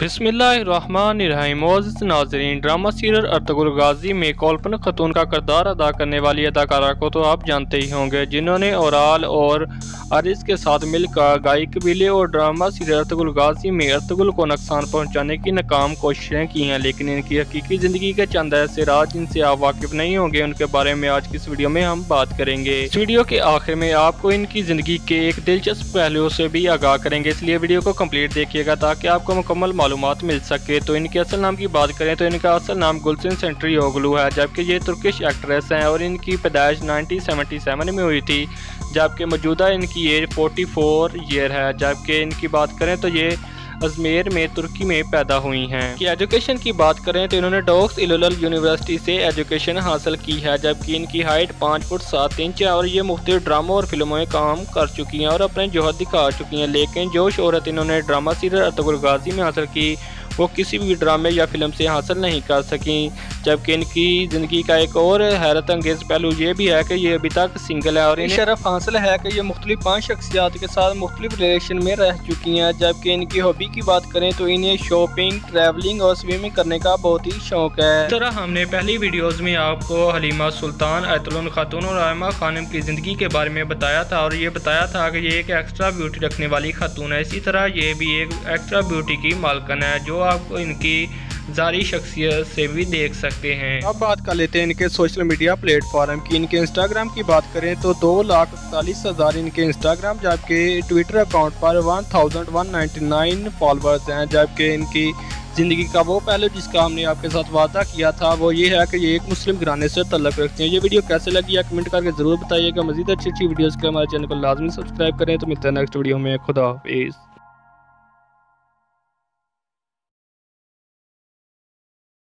बिस्मिल्लाहिर्रहमानिर्रहीम। मोअज़्ज़िज़ नाज़रीन, drama serial Ertugrul Ghazi में कल्पना खातून का किरदार अदा करने वाली अदाकारा को तो आप जानते ही होंगे, जिन्होंने ओराल और आरिज़ के साथ मिलकर गाई कबीले और ड्रामा सीरियल अर्तुगरुल गाज़ी में अर्तुगरुल को नुकसान पहुँचाने की नाकाम कोशिशें की हैं, लेकिन इनकी हकीकी ज़िंदगी के चंद ऐसे राज जिनसे आप वाकिफ़ नहीं होंगे, उनके बारे में आज की इस वीडियो में हम बात करेंगे। इस वीडियो के आखिर में आपको इनकी ज़िंदगी के एक दिलचस्प पहलुओं से भी आगाह करेंगे, इसलिए वीडियो को कम्प्लीट देखिएगा ताकि आपको मुकम्मल मालूमात मिल सके। तो इनके असल नाम की बात करें तो इनका असल नाम गुलसिन सेंट्रीओगलू है, जबकि ये तुर्किश एक्ट्रेस हैं और इनकी पैदाइश 1977 में हुई थी, जबकि मौजूदा इनकी एज 44 ईयर है। जबकि इनकी बात करें तो ये अजमेर में तुर्की में पैदा हुई हैं। कि एजुकेशन की बात करें तो इन्होंने डॉक्स इलोलल यूनिवर्सिटी से एजुकेशन हासिल की है, जबकि इनकी हाइट 5 फुट 7 इंच है और ये मुख्तलिफ ड्रामों और फिल्मों में काम कर चुकी हैं और अपने जोहर दिखा चुकी हैं। लेकिन जो शोहरत इन्होंने ड्रामा सीरियल अर्तुगरुल गाज़ी में हासिल की वो किसी भी ड्रामे या फिल्म से हासिल नहीं कर सकी। जबकि इनकी ज़िंदगी का एक और हैरत अंगेज़ पहलू ये भी है कि ये अभी तक सिंगल है और इन्हें शरफ हासिल है कि ये मुख्तलिफ 5 शख्सियात के साथ मुख्तलिफ रिलेशन में रह चुकी हैं। जबकि इनकी हॉबी की बात करें तो इन्हें शॉपिंग, ट्रैवलिंग और स्विमिंग करने का बहुत ही शौक है। इस तरह हमने पहली वीडियोज़ में आपको हलीमा सुल्तान, आयतुल खातून और आयमा खानम की ज़िंदगी के बारे में बताया था और ये बताया था कि ये एक एक्स्ट्रा ब्यूटी रखने वाली खातून है। इसी तरह ये भी एक एक्स्ट्रा ब्यूटी की मालकन है, जो आपको इनकी जारी शख्सियत से भी देख सकते हैं। अब बात कर लेते हैं इनके सोशल मीडिया प्लेटफॉर्म की। इनके इंस्टाग्राम की बात करें तो 2,41,000 इनके इंस्टाग्राम, जबकि ट्विटर अकाउंट पर 1199 फॉलोअर्स हैं। जबकि इनकी ज़िंदगी का वो पहलू जिसका हमने आपके साथ वादा किया था वो ये है कि ये एक मुस्लिम घराने से तल्लुक़ रखते हैं। ये वीडियो कैसे लगी या कमेंट करके ज़रूर बताइएगा। मज़ीद अच्छी वीडियोज़ के हमारे चैनल को लाजमी सब्सक्राइब करें। तो मिलते हैं नेक्स्ट वीडियो में। खुदा हाफिज़।